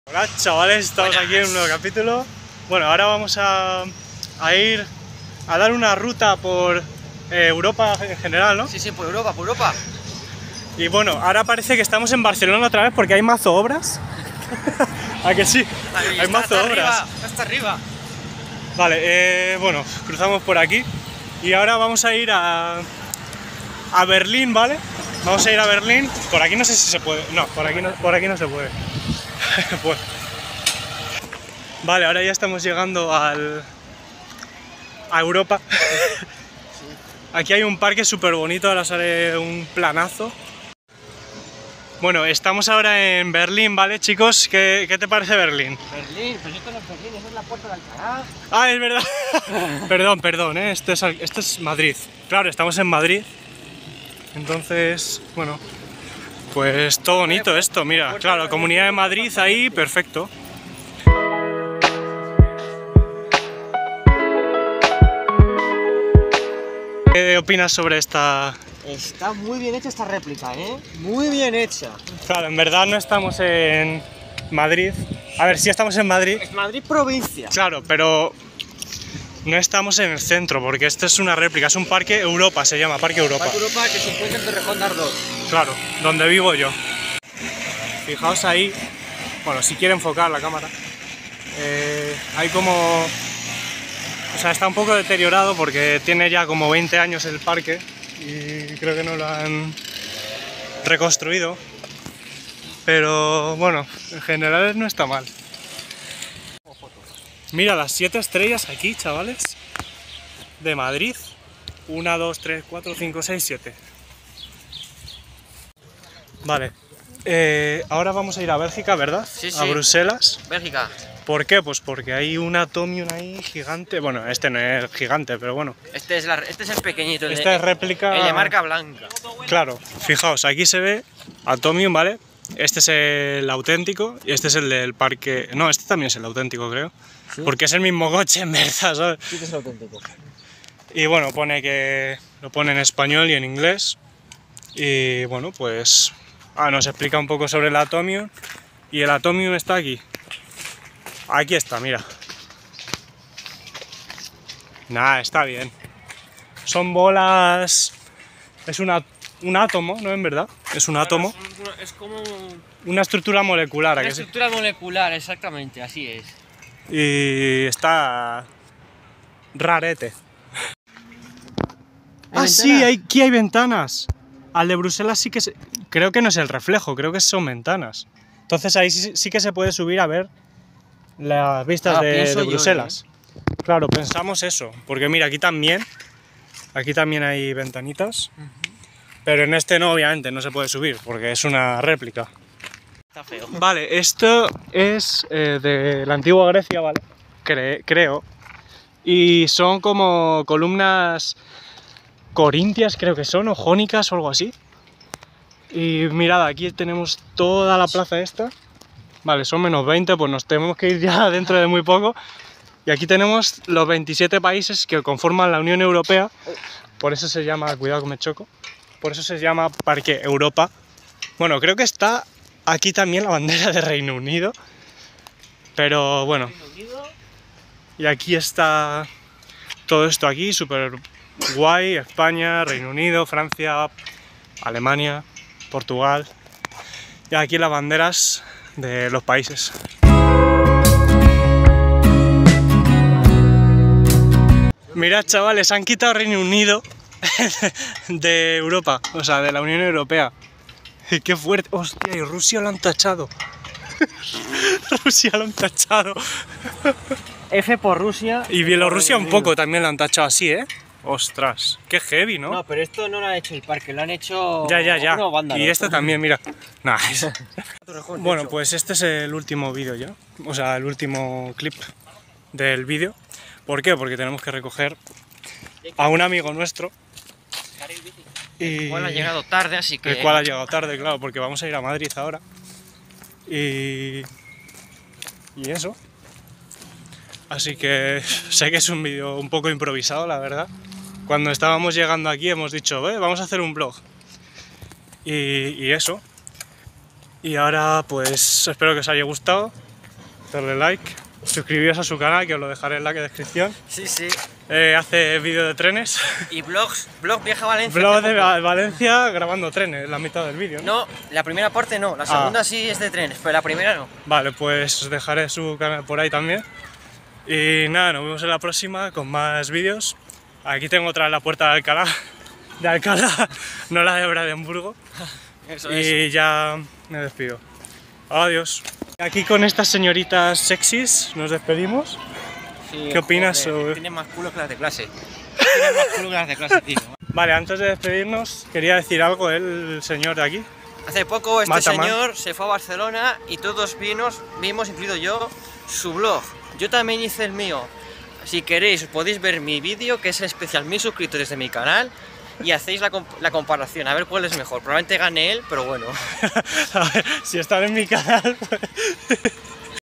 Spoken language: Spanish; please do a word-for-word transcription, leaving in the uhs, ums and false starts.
Hola chavales, estamos Buenas. Aquí en un nuevo capítulo. Bueno, ahora vamos a, a ir a dar una ruta por eh, Europa en general, ¿no? Sí, sí, por Europa, por Europa. Y bueno, ahora parece que estamos en Barcelona otra vez porque hay mazo obras. ¿A que sí? Ay, hay está, mazo está obras. Arriba, hasta arriba. Vale, eh, bueno, cruzamos por aquí y ahora vamos a ir a, a Berlín, ¿vale? Vamos a ir a Berlín. Por aquí no sé si se puede. No, por aquí no, por aquí no se puede. Pues. Vale, ahora ya estamos llegando al, a Europa. Aquí hay un parque súper bonito, ahora sale un planazo. Bueno, estamos ahora en Berlín, ¿vale, chicos? ¿Qué, qué te parece Berlín? Berlín, pues esto no es Berlín, esa es la puerta de Alcalá. Ah, es verdad. Perdón, perdón, ¿eh? Esto es, esto es Madrid. Claro, estamos en Madrid. Entonces, bueno, pues todo bonito esto, mira. Claro, Comunidad de Madrid ahí, perfecto. ¿Qué opinas sobre esta...? Está muy bien hecha esta réplica, ¿eh? Muy bien hecha. Claro, en verdad no estamos en Madrid. A ver, sí estamos en Madrid. Es Madrid provincia. Claro, pero no estamos en el centro, porque esto es una réplica, es un Parque Europa, se llama Parque Europa. Parque Europa que se encuentra en Torrejón de Ardoz. Claro, donde vivo yo. Fijaos ahí, bueno, si quiere enfocar la cámara, eh, hay como... O sea, está un poco deteriorado porque tiene ya como veinte años el parque y creo que no lo han reconstruido, pero bueno, en general no está mal. Mira las siete estrellas aquí, chavales, de Madrid. una, dos, tres, cuatro, cinco, seis, siete. Vale, eh, ahora vamos a ir a Bélgica, ¿verdad? Sí, sí. A Bruselas. Bélgica. ¿Por qué? Pues porque hay un Atomium ahí gigante. Bueno, este no es gigante, pero bueno. Este es, la, este es el pequeñito. El Esta de, es réplica. El de marca blanca. Claro, fijaos, aquí se ve Atomium, ¿vale? Este es el auténtico y este es el del parque. No, este también es el auténtico, creo. ¿Sí? Porque es el mismo coche, en verdad, ¿sabes? Sí, que es el auténtico. Y bueno, pone que lo pone en español y en inglés. Y bueno, pues. Ah, nos explica un poco sobre el Atomium. Y el Atomium está aquí. Aquí está, mira. Nah, está bien. Son bolas... Es una, un átomo, ¿no? En verdad. Es un átomo. Es, es como... Una estructura molecular. Una ¿a que estructura sí? molecular, exactamente, así es. Y está... rarete. Ah, sí, hay, aquí hay ventanas. Al de Bruselas sí que... Se, creo que no es el reflejo, creo que son ventanas. Entonces ahí sí, sí que se puede subir a ver las vistas ah, de, de Bruselas. Yo, ¿eh? Claro, pensamos eso, porque mira, aquí también, aquí también hay ventanitas, uh-huh. Pero en este no, obviamente, no se puede subir, porque es una réplica. Está feo. Vale, esto es eh, de la antigua Grecia, ¿vale? Cre creo. Y son como columnas corintias, creo que son, o jónicas o algo así. Y mirad, aquí tenemos toda la plaza esta. Vale, son menos veinte, pues nos tenemos que ir ya dentro de muy poco. Y aquí tenemos los veintisiete países que conforman la Unión Europea. Por eso se llama, cuidado que me choco, por eso se llama Parque Europa. Bueno, creo que está aquí también la bandera de Reino Unido. Pero bueno. Y aquí está todo esto aquí, súper guay. España, Reino Unido, Francia, Alemania, Portugal. Y aquí las banderas de los países. Mirad, chavales, han quitado Reino Unido de Europa, o sea, de la Unión Europea. ¡Qué fuerte! ¡Hostia! Y Rusia lo han tachado. Rusia lo han tachado. F por Rusia. Y Bielorrusia un poco también lo han tachado así, ¿eh? Ostras, qué heavy, ¿no? No, pero esto no lo ha hecho el parque, lo han hecho... Ya, ya, ya. Vándalos. Y este también, mira. Nah, es... Bueno, pues este es el último vídeo ya. O sea, el último clip del vídeo. ¿Por qué? Porque tenemos que recoger a un amigo nuestro. Y... El cual ha llegado tarde, así que... El cual ha llegado tarde, claro, porque vamos a ir a Madrid ahora. Y... Y eso. Así que sé que es un vídeo un poco improvisado, la verdad. Cuando estábamos llegando aquí hemos dicho, eh, vamos a hacer un vlog. Y, y eso. Y ahora pues espero que os haya gustado. darle like, suscribiros a su canal, que os lo dejaré en la descripción. Sí, sí. Eh, hace vídeo de trenes. Y vlogs, vlog Viaja a Valencia. Vlog de Va- Valencia grabando trenes, la mitad del vídeo, ¿no? No, la primera parte no, la segunda ah. sí es de trenes, pero la primera no. Vale, pues os dejaré su canal por ahí también. Y nada, nos vemos en la próxima con más vídeos. Aquí tengo otra en la puerta de Alcalá, de Alcalá, no la de Brandenburgo. Eso, y eso. ya me despido. Adiós. Aquí con estas señoritas sexys nos despedimos. Sí, ¿Qué opinas sobre...? Tienen más culo que las de clase. Tienen más culo que las de clase, tío. Vale, antes de despedirnos, quería decir algo el señor de aquí. Hace poco este Mataman. señor se fue a Barcelona y todos vimos, vimos, incluido yo, su blog. Yo también hice el mío. Si queréis, podéis ver mi vídeo, que es el especial mil suscriptores de mi canal, y hacéis la, comp la comparación, a ver cuál es mejor. Probablemente gane él, pero bueno. A ver, si están en mi canal, pues...